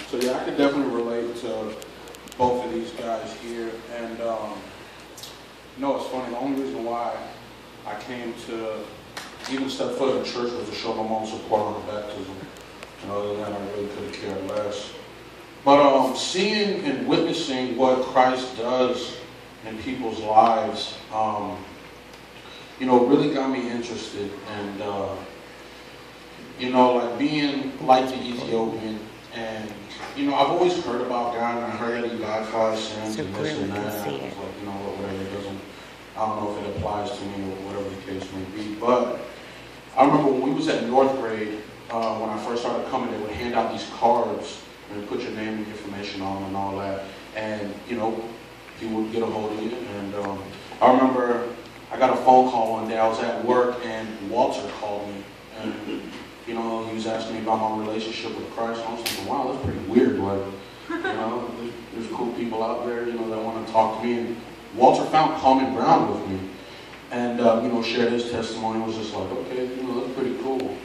So yeah, I could definitely relate to both of these guys here. And you know, it's funny, the only reason why I came to even step foot in the church was to show my mom support on her baptism. And other than that, I really could have cared less. But seeing and witnessing what Christ does in people's lives, you know, really got me interested. And, you know, like being like the Ethiopian, and, you know, I've always heard about God, and I heard that he died for our sins and this and that. And I was like, you know, whatever, it doesn't, I don't know if it applies to me or whatever the case may be. But I remember when we was at 4th grade, when I first started coming, they would hand out these cards and put your name and information on and all that. And, you know, people would get a hold of you. And I remember I got a phone call one day. I was at work and Walter called me. And, you know, he was asking me about my relationship with Christ. I was thinking, wow, that's pretty weird. Like, you know, there's cool people out there, you know, that want to talk to me. And Walter found common ground with me. And, you know, shared his testimony. Was just like, okay, you know, that's pretty cool.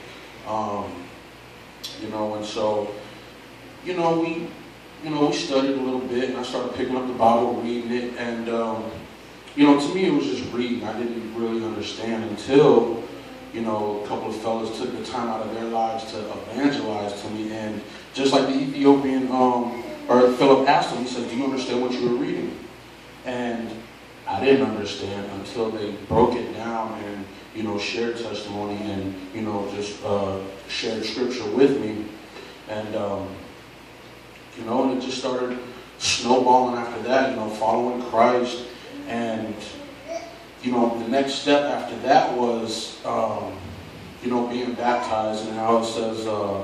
You know, and so, you know, we studied a little bit, and I started picking up the Bible, reading it, and, you know, to me it was just reading. I didn't really understand until, you know, a couple of fellas took the time out of their lives to evangelize to me, and just like the Ethiopian, or Philip asked him, he said, do you understand what you were reading? And I didn't understand until they broke it down and, you know, shared testimony and, you know, just shared scripture with me. And, you know, and it just started snowballing after that, you know, following Christ. And, you know, the next step after that was, you know, being baptized. And how it says,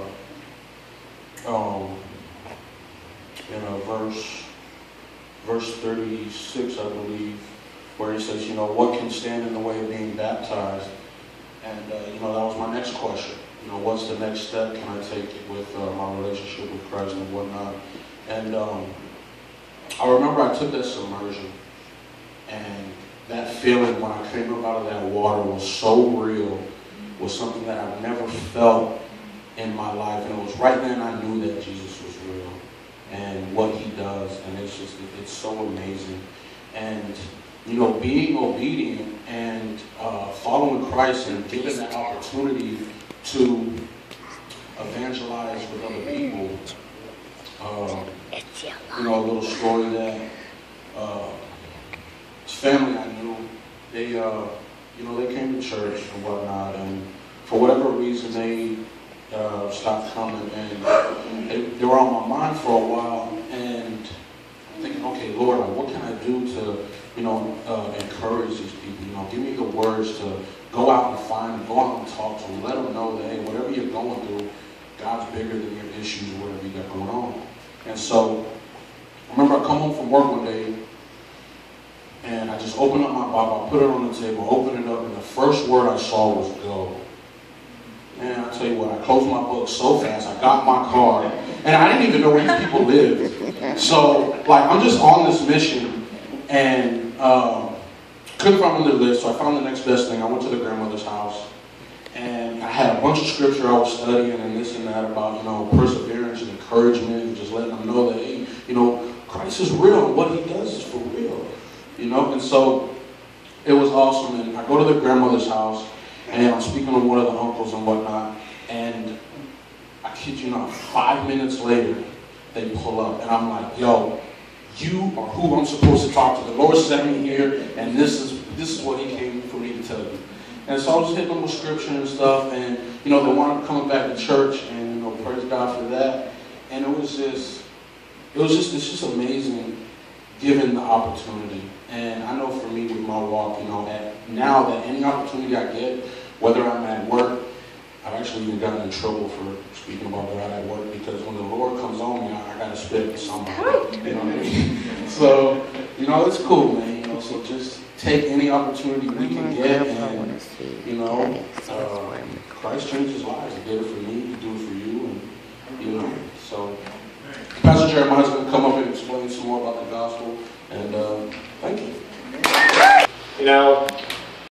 you know, verse 36, I believe, where he says, you know, what can stand in the way of being baptized? And, you know, that was my next question. You know, what's the next step? Can I take it with my relationship with Christ and whatnot? And I remember I took that submersion, and that feeling when I came up out of that water was so real, was something that I've never felt in my life. And it was right then I knew that Jesus was real and what he does. And it's just, it's so amazing. And, you know, being obedient and following Christ and given that opportunity to evangelize with other people. You know, a little story that his family I knew, they, you know, they came to church and whatnot, and for whatever reason they stopped coming, and they were on my mind for a while, and I'm thinking, okay, Lord, what can I do to, you know, encourage these people? You know, give me the words to go out and find them, go out and talk to them, let them know that, hey, whatever you're going through, God's bigger than your issues or whatever you got going on. And so, I remember I come home from work one day, and I just opened up my Bible, I put it on the table, opened it up, and the first word I saw was go. Man, I tell you what, I closed my book so fast, I got my car, and I didn't even know where these people lived. So, like, I'm just on this mission, and couldn't find them on the list, so I found the next best thing. I went to the grandmother's house, and I had a bunch of scripture I was studying and this and that about, you know, perseverance and encouragement, and just letting them know that, hey, you know, Christ is real, and what he does is for real, you know. And so it was awesome. And I go to the grandmother's house, and I'm speaking to one of the uncles and whatnot, and I kid you not, 5 minutes later, they pull up, and I'm like, yo, you are who I'm supposed to talk to. The Lord sent me here, and this is what he came for me to tell you. And so I was hitting them with scripture and stuff, and, you know, they wound up coming back to church, and, you know, praise God for that. And it's just amazing given the opportunity. And I know for me with my walk, you know, now that any opportunity I get, whether I'm at work, I've actually even gotten in trouble for speaking about God at work, because when the Lord comes on me, I got to spit to somebody. You know what I mean? So, you know, it's cool, man. You know, so just take any opportunity we can get, and, you know, Christ changes lives. He did it for me, he did it for you, and, you know, so Pastor Jeremiah's going to come up and explain some more about the gospel, and thank you. You know,